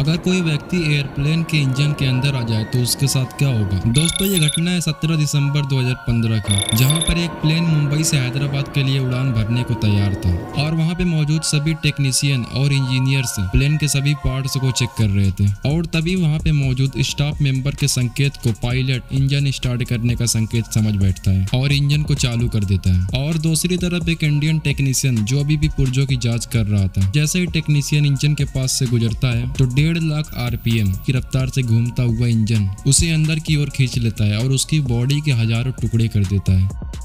अगर कोई व्यक्ति एयरप्लेन के इंजन के अंदर आ जाए तो उसके साथ क्या होगा। दोस्तों ये घटना है 17 दिसंबर 2015 की, जहां पर एक प्लेन मुंबई से हैदराबाद के लिए उड़ान भरने को तैयार था और वहां पे मौजूद सभी टेक्नीशियन और इंजीनियर्स प्लेन के सभी पार्ट्स को चेक कर रहे थे। और तभी वहां पे मौजूद स्टाफ मेंबर के संकेत को पायलट इंजन स्टार्ट करने का संकेत समझ बैठता है और इंजन को चालू कर देता है। और दूसरी तरफ एक इंडियन टेक्नीशियन जो अभी भी पुर्जों की जांच कर रहा था, जैसे ही टेक्नीशियन इंजन के पास से गुजरता है तो 1.5 लाख RPM की रफ्तार से घूमता हुआ इंजन उसे अंदर की ओर खींच लेता है और उसकी बॉडी के हजारों टुकड़े कर देता है।